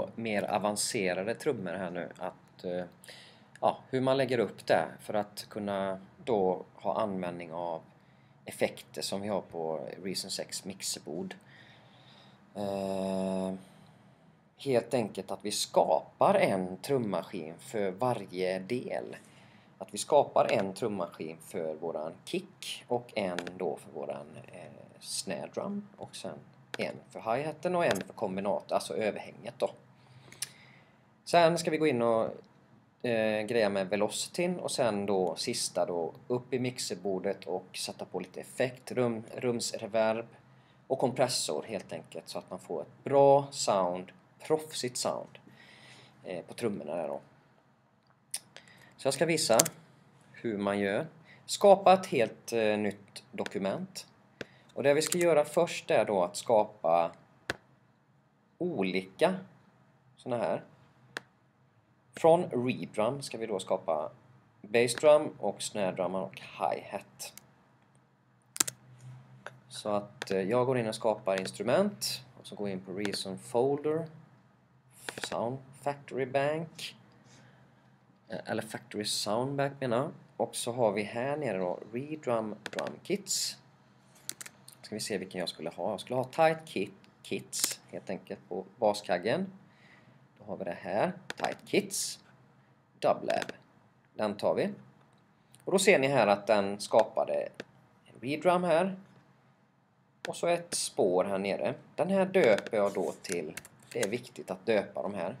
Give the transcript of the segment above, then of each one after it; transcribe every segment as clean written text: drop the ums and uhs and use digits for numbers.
på mer avancerade trummor här nu. Hur man lägger upp det för att kunna då ha användning av effekter som vi har på Reason 6 mixerbord. Helt enkelt att vi skapar en trummaskin för varje del. Att vi skapar en trummaskin för våran kick och en då för våran snare drum och sen en för hi-haten och en för kombinat, alltså överhänget då. Sen ska vi gå in och greja med velocityn och sen då sista då upp i mixerbordet och sätta på lite effekt, rumsreverb och kompressor helt enkelt så att man får ett bra sound, proffsigt sound på trummorna där då. Så jag ska visa hur man gör. Skapa ett helt nytt dokument. Och det vi ska göra först är då att skapa olika såna här. Från redrum ska vi då skapa bassdrum och snare drum och hi-hat. Så att jag går in och skapar instrument och så går jag in på Reason folder, Sound Factory Bank eller Factory Sound Bank menar jag. Och så har vi här nere då Redrum Drum Kits. Ska vi se vilken jag skulle ha. Jag skulle ha Tight Kits helt enkelt på baskaggen. Då har vi det här, Tight Kits, Dublab. Den tar vi. Och då ser ni här att den skapade en redrum här. Och så ett spår här nere. Den här döper jag då till, det är viktigt att döpa de här.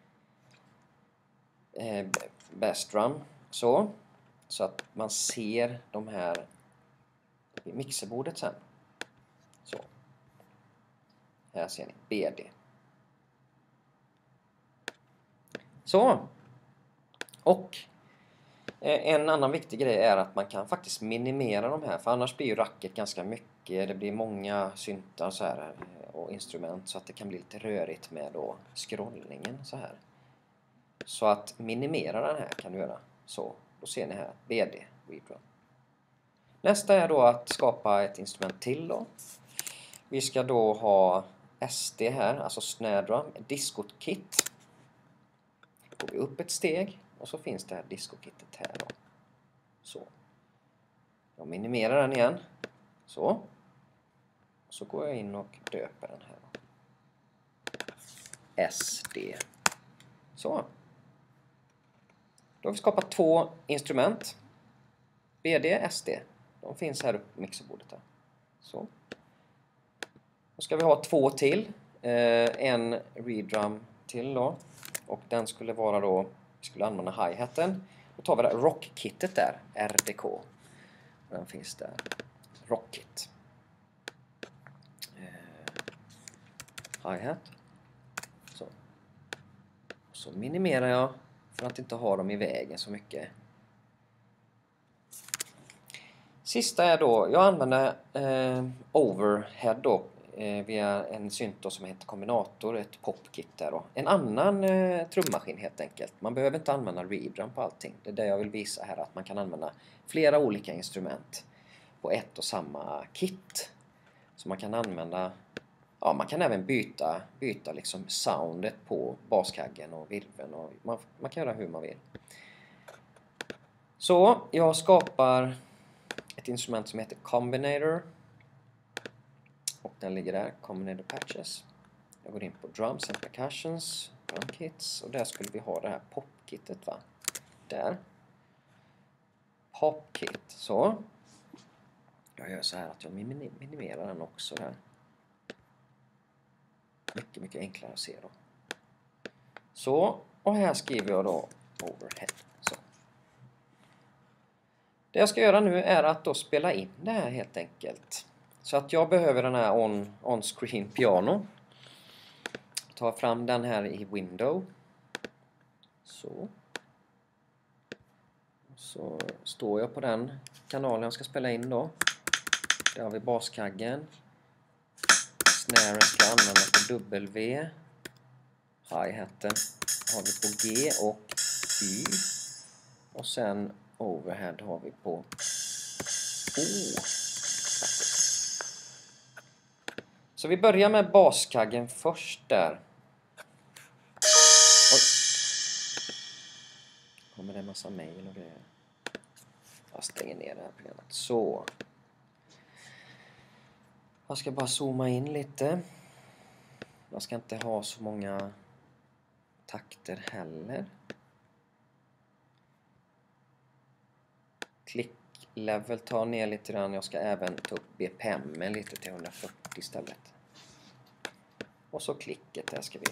Bassdrum. Så att man ser de här i mixerbordet sen. Så. Här ser ni BD. Så. Och en annan viktig grej är att man kan faktiskt minimera de här. För annars blir ju racket ganska mycket. Det blir många syntar så här och instrument. Så att det kan bli lite rörigt med då scrollningen så här. Så att minimera den här kan du göra. Så. Då ser ni här. BD. Redrum. Nästa är då att skapa ett instrument till då. Vi ska då ha SD här. Alltså snare drum. Discot kit. Går vi upp ett steg. Och så finns det här disco-kittet här då. Så. Jag minimerar den igen. Så. Och så går jag in och döper den här då. SD. Så. Då har vi skapat två instrument. BD, SD. De finns här uppe på mixerbordet här. Så. Då ska vi ha två till. En redrum till då. Och den skulle vara då, vi skulle använda hi-haten. Då tar vi det rock-kittet där, RDK. Den finns där. Rock-kit. Hi-hat. Så minimerar jag för att inte ha dem i vägen så mycket. Sista är då, jag använder overhead då. Via en synt som heter kombinator, ett popkit där då. En annan trummaskin helt enkelt. Man behöver inte använda redrum på allting. Det är det jag vill visa här, att man kan använda flera olika instrument på ett och samma kit. Så man kan använda, ja man kan även byta liksom soundet på baskaggen och virveln och man kan göra hur man vill. Så jag skapar ett instrument som heter Combinator. Och den ligger där, Combinator Patches. Jag går in på Drums and Percussions, Drum Kits. Och där skulle vi ha det här popkittet va. Där. Popkit, så. Jag gör så här att jag minimerar den också där. Mycket enklare att se då. Så, och här skriver jag då overhead. Så. Det jag ska göra nu är att då spela in det här helt enkelt. Så att jag behöver den här on-screen piano. Ta fram den här i window. Så. Så står jag på den kanalen jag ska spela in då. Där har vi baskaggen. Snaren ska jag använda på W. Hi-haten har vi på G och Y. Och sen overhead har vi på O. Så vi börjar med baskaggen först där. kommer det en massa mejl och grejer. Jag stänger ner det här programmet. Så. Jag ska bara zooma in lite. Jag ska inte ha så många takter heller. Klick level tar ner lite grann. Jag ska även ta upp BPM lite till 140 istället. Och så klicket där ska vi.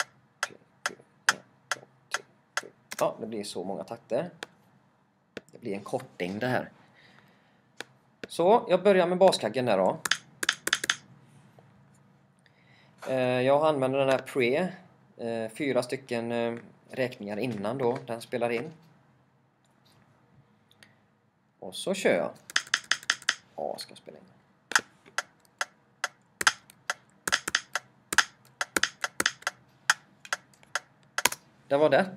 Ja, det blir så många takter. Det blir en korting det här. Så, jag börjar med baskaggen där då. Jag använder den här pre. 4 stycken räkningar innan då den spelar in. Och så kör jag. Ja, ska jag spela in. Det var det.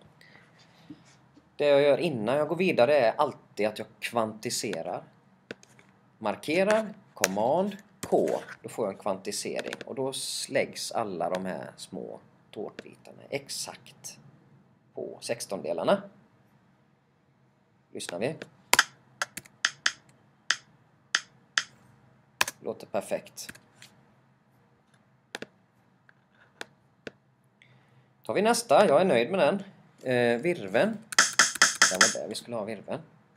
Det jag gör innan jag går vidare är alltid att jag kvantiserar. Markerar, command, K. Då får jag en kvantisering. Och då läggs alla de här små tårtbitarna exakt på 16-delarna. Lyssnar vi. Låter perfekt. Tar vi nästa. Jag är nöjd med den. Virven. Det var där vi skulle ha virven.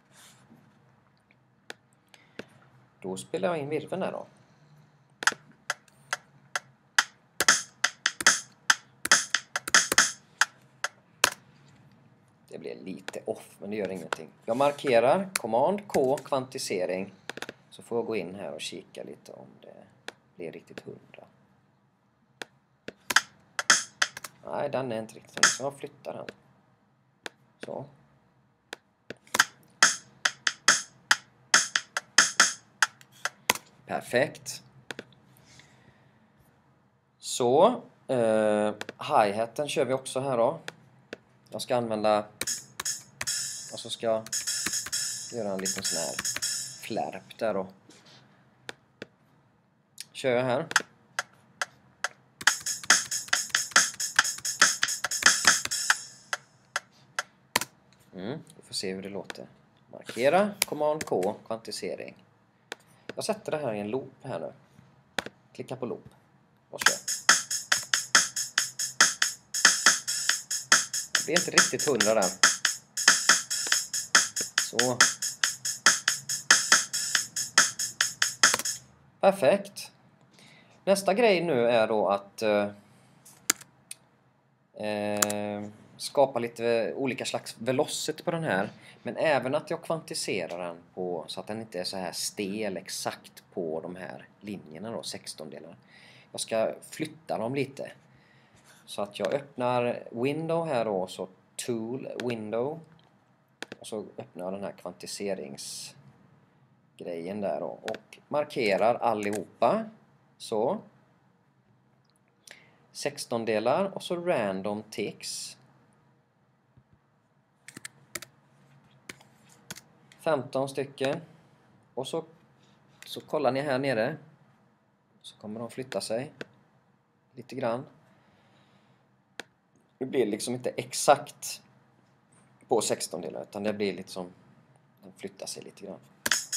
Då spelar jag in virven där då. Det blir lite off, men det gör ingenting. Jag markerar, command K, kvantisering. Så får jag gå in här och kika lite om det blir riktigt 100. Nej, den är inte riktigt 100, så jag flyttar den. Så. Perfekt. Så, hi-haten kör vi också här då. Jag ska använda, och så ska jag göra en liten sån här flärp där då. Kör jag här. Vi får se hur det låter. Markera, command K, kvantisering. Jag sätter det här i en loop här nu. Klicka på loop och kör. Det är inte riktigt 100 där. Så. Perfekt. Nästa grej nu är då att skapa lite olika slags velocity på den här. Men även att jag kvantiserar den på, så att den inte är så här stel exakt på de här linjerna då, 16-delar. Jag ska flytta dem lite. Så att jag öppnar window här då, så tool window. Och så öppnar jag den här kvantiseringsgrejen där då. Och markerar allihopa. Så. 16-delar och så random ticks. 15 stycken. Och så kollar ni här nere. Så kommer de flytta sig lite grann. Det blir liksom inte exakt på 16-delar, utan det blir lite som den flyttar sig lite grann.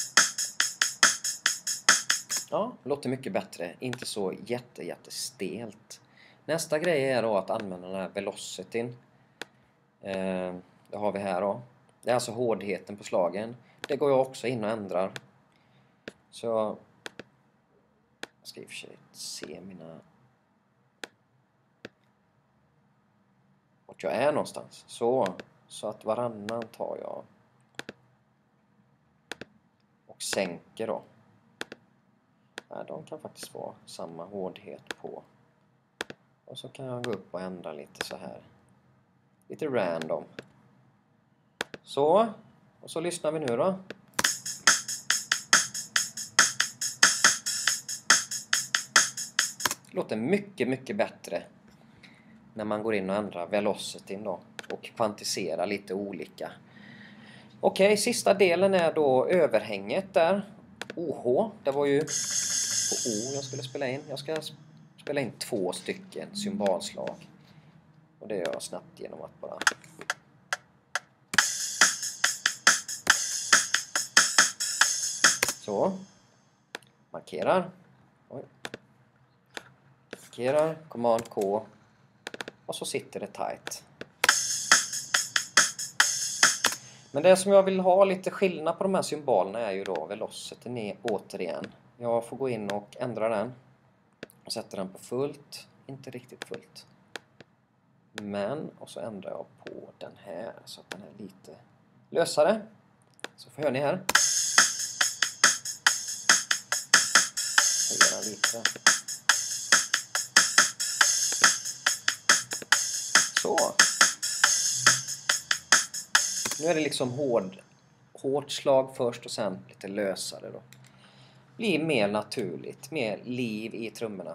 Ja, låter mycket bättre. Inte så jättestelt. Nästa grej är då att använda den här velocityn. Det har vi här då. Det är alltså hårdheten på slagen. Det går jag också in och ändrar. Så jag ska i och för sig se vart jag är någonstans. Så att varannan tar jag och sänker då. Nej, de kan faktiskt vara samma hårdhet på. Och så kan jag gå upp och ändra lite så här. Lite random. Så. Och så lyssnar vi nu då. Det låter mycket bättre när man går in och ändrar velocityn då. Och kvantiserar lite olika. Okej, sista delen är då överhänget där. OH, det var ju på O jag skulle spela in. Jag ska spela in 2 stycken symbolslag. Och det gör jag snabbt genom att bara Så. Markerar. Oj. Markerar. Command K. Och så sitter det tight. Men det som jag vill ha lite skillnad på de här symbolerna är ju då velocity ner återigen. Jag får gå in och ändra den. Och sätter den på fullt. Inte riktigt fullt. Men, och så ändrar jag på den här så att den är lite lösare. Så hör ni här. Höjer den lite. Så. Nu är det liksom hårt slag först och sen lite lösare då. Blir mer naturligt, mer liv i trummorna.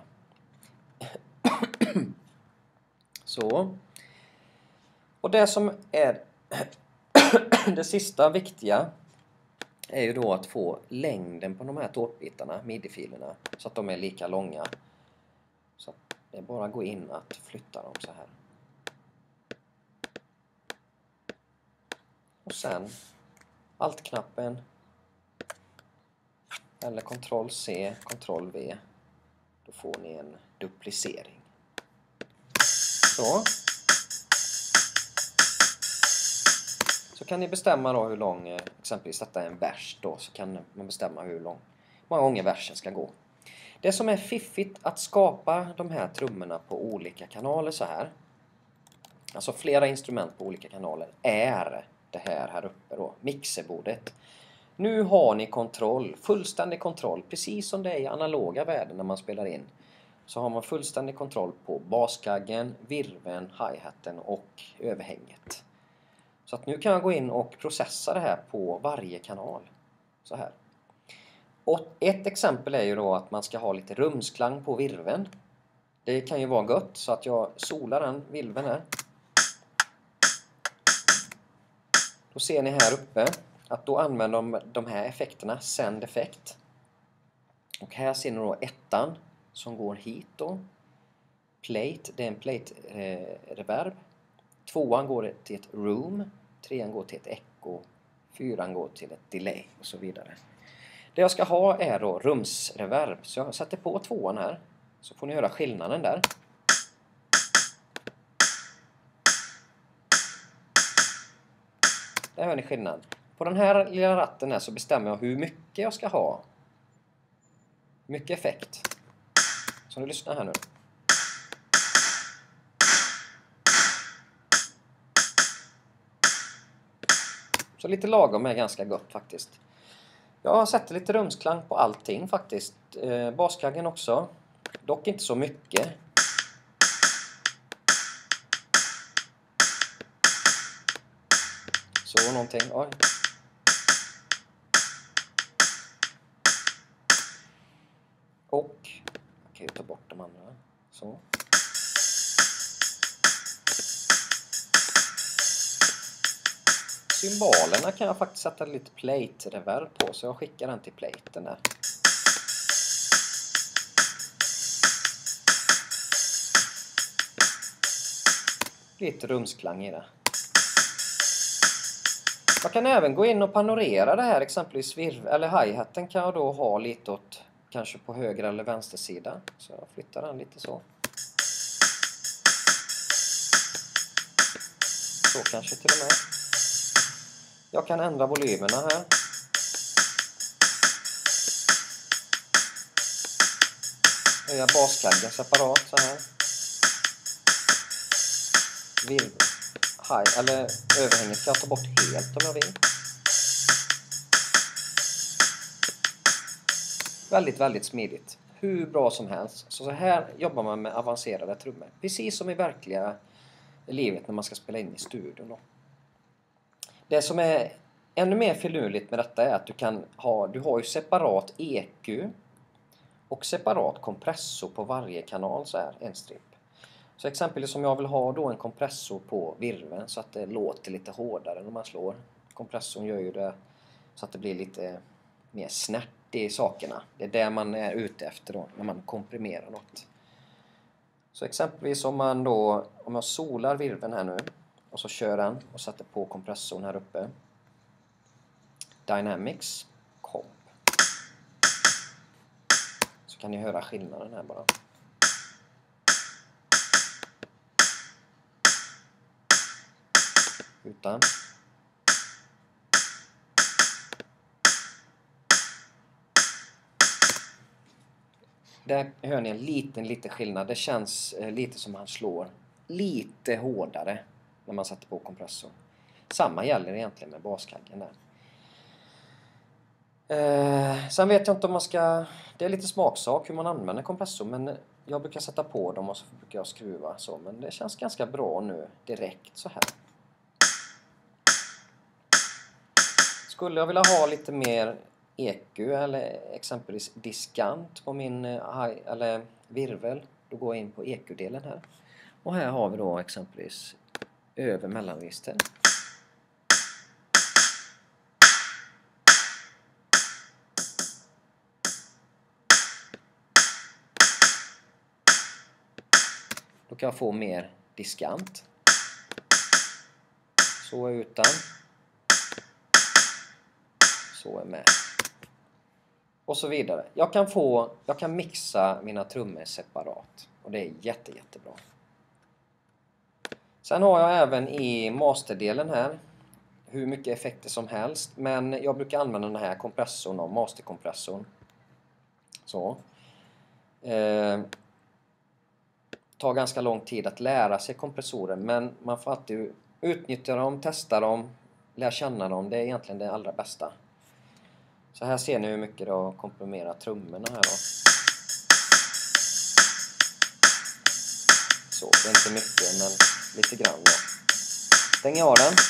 Så. Och det som är det sista viktiga är ju då att få längden på de här tårtbitarna, midi-filerna, så att de är lika långa. Så det är bara att gå in att flytta dem så här. Och sen Alt-knappen eller Ctrl-C, Ctrl-V. Då får ni en duplicering. Så. Så kan ni bestämma då hur lång, exempelvis detta är en vers då, så kan man bestämma hur många gånger versen ska gå. Det som är fiffigt att skapa de här trummorna på olika kanaler så här, alltså flera instrument på olika kanaler, är det här uppe då, mixerbordet. Nu har ni kontroll, fullständig kontroll, precis som det är i analoga världen när man spelar in. Så har man fullständig kontroll på baskaggen, virven, hi-haten och överhänget. Så att nu kan jag gå in och processa det här på varje kanal. Så här. Och ett exempel är ju då att man ska ha lite rumsklang på virven. Det kan ju vara gött så att jag solar den virven här. Då ser ni här uppe att då använder de här effekterna, send effekt. Och här ser ni då ettan som går hit då. Plate, det är en plate reverb. Tvåan går till ett room. Trean går till ett echo. Fyran går till ett delay och så vidare. Det jag ska ha är då rumsreverb. Så jag sätter på tvåan här. Så får ni höra skillnaden där. Där hör ni skillnad. På den här lilla ratten här så bestämmer jag hur mycket jag ska ha. Mycket effekt. Så nu lyssnar här nu. Så lite lagom är ganska gott faktiskt. Jag sätter lite rumsklang på allting faktiskt. Baskaggen också. Dock inte så mycket. Så någonting. Oj. Och jag kan ju ta bort de andra. Så. Symbolerna kan jag faktiskt sätta lite plate reverb på, så jag skickar den till platen där. Lite rumsklang i det. Jag kan även gå in och panorera det här, exempelvis eller hi-haten kan jag då ha lite åt kanske på höger eller vänster sida. Så jag flyttar den lite så. Så kanske till och med. Jag kan ändra volymerna här. Höja baskaggen separat så här. Eller överhänget kan jag ta bort helt om jag vill. Väldigt, väldigt smidigt. Hur bra som helst. Så här jobbar man med avancerade trummor. Precis som i verkliga livet när man ska spela in i studion då. Det som är ännu mer finurligt med detta är att du har ju separat EQ och separat kompressor på varje kanal så här, en strip. Så exempelvis om jag vill ha då en kompressor på virven så att det låter lite hårdare när man slår. Kompressorn gör ju det så att det blir lite mer snärt i sakerna. Det är det man är ute efter då när man komprimerar något. Så exempelvis om jag solar virven här nu och så kör den och sätter på kompressorn här uppe. Dynamics, komp. kan ni höra skillnaden här bara. Utan. Där hör ni en liten skillnad. Det känns lite som han slår lite hårdare när man sätter på kompressorn. Samma gäller egentligen med baskaggen där. Sen vet jag inte om man ska... Det är lite smaksak hur man använder kompressor, men jag brukar sätta på dem och så brukar jag skruva så. Men det känns ganska bra nu direkt så här. Skulle jag vilja ha lite mer EQ eller exempelvis diskant på min eller virvel, då går jag in på EQ-delen här. Och här har vi då exempelvis över mellanregister. Då kan jag få mer diskant. Så är utan. Så är med. Och så vidare. Jag kan mixa mina trummor separat. Och det är jättebra. Sen har jag även i masterdelen här hur mycket effekter som helst. Men jag brukar använda den här kompressorn och masterkompressorn. Så. Tar ganska lång tid att lära sig kompressorer, men man får alltid utnyttja dem, testa dem, lära känna dem. Det är egentligen det allra bästa. Så här ser ni hur mycket det har komprimerat trummorna här då. Så, det är inte mycket, men lite grann då. Stänger av den.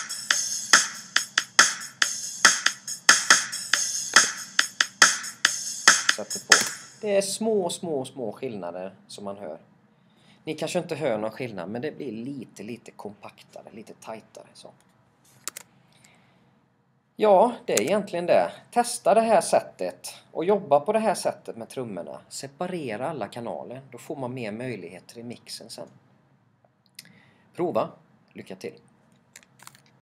Sätter på. Det är små skillnader som man hör. Ni kanske inte hör någon skillnad, men det blir lite kompaktare, lite tajtare så. Ja, det är egentligen det. Testa det här sättet och jobba på det här sättet med trummorna. Separera alla kanaler, då får man mer möjligheter i mixen sen. Prova, lycka till!